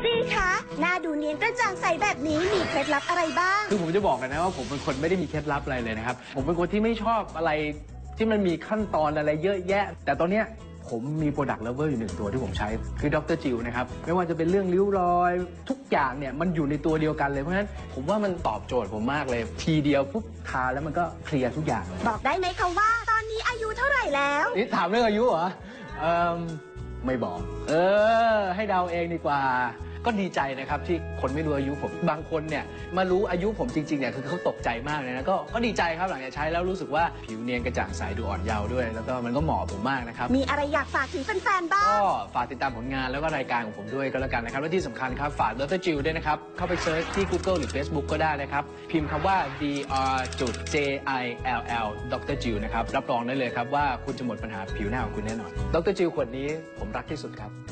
ดีคะหน้าดูเนียนกระจ่างใสแบบนี้มีเคล็ดลับอะไรบ้างคือผมจะบอกกันนะว่าผมเป็นคนไม่ได้มีเคล็ดลับอะไรเลยนะครับผมเป็นคนที่ไม่ชอบอะไรที่มันมีขั้นตอนอะไรเยอะแยะแต่ตอนเนี้ยผมมี Product Lover อยู่หนึ่งตัวที่ผมใช้คือดรจิวนะครับไม่ว่าจะเป็นเรื่องริ้วรอยทุกอย่างเนี่ยมันอยู่ในตัวเดียวกันเลยเพราะฉะนั้นผมว่ามันตอบโจทย์ผมมากเลยทีเดียวปุ๊บทาแล้วมันก็เคลียร์ทุกอย่างเลยบอกได้ไหมคะว่าตอนนี้อายุเท่าไหร่แล้วนี่ถามเรื่องอายุเหรอไม่บอกให้เดาเองดีกว่าก็ดีใจนะครับที่คนไม่รู้อายุผมบางคนเนี่ยมารู้อายุผมจริงๆเนี่ยคือเขาตกใจมากเลยนะก็ดีใจครับหลังจากใช้แล้วรู้สึกว่าผิวเนียนกระจ่างใสดูอ่อนเยาว์ด้วยแล้วก็มันก็เหมาะผมมากนะครับมีอะไรอยากฝากถึงแฟนๆบ้างก็ฝากติดตามผลงานแล้วก็รายการของผมด้วยก็แล้วกันนะครับและที่สำคัญครับฝากดรจิวด้วยนะครับเข้าไปเซิร์ชที่ Google หรือ Facebook ก็ได้นะครับพิมพ์คำว่า dr.jill ดรจิวนะครับรับรองได้เลยครับว่าคุณจะหมดปัญหาผิวหน้าของคุณแน่นอนดรจิวขวดนี้ผมรักที่สุดครับ